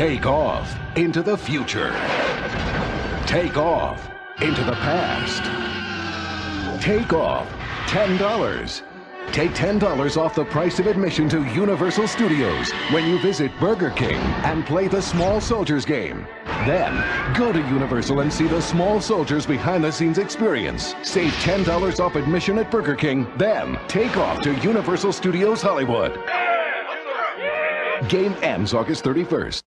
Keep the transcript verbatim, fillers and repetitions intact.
Take off into the future. Take off into the past. Take off ten dollars. Take ten dollars off the price of admission to Universal Studios when you visit Burger King and play the Small Soldiers game. Then, go to Universal and see the Small Soldiers behind-the-scenes experience. Save ten dollars off admission at Burger King. Then, take off to Universal Studios Hollywood. Game ends August thirty-first.